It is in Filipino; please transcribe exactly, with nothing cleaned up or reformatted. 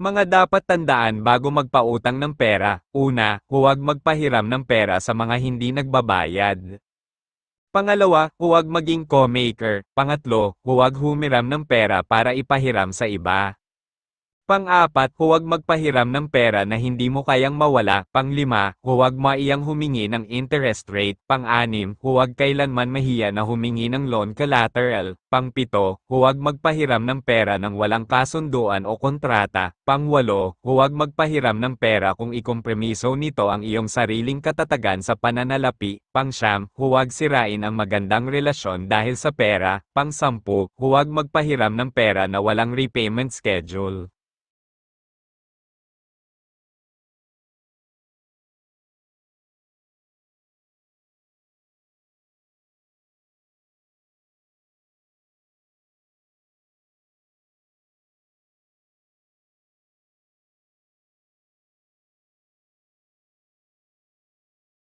Mga dapat tandaan bago magpautang ng pera. Una, huwag magpahiram ng pera sa mga hindi nagbabayad. Pangalawa, huwag maging co-maker. Pangatlo, huwag humiram ng pera para ipahiram sa iba. Pang-apat, huwag magpahiram ng pera na hindi mo kayang mawala. Panglima, huwag maiyang humingi ng interest rate. Pang-anim, huwag kailanman mahiya na humingi ng loan collateral. Pang-pito, huwag magpahiram ng pera ng walang kasunduan o kontrata. Pang-walo, huwag magpahiram ng pera kung ikompromiso nito ang iyong sariling katatagan sa pananalapi. Pang-siyam, huwag sirain ang magandang relasyon dahil sa pera. Pang-sampu, huwag magpahiram ng pera na walang repayment schedule.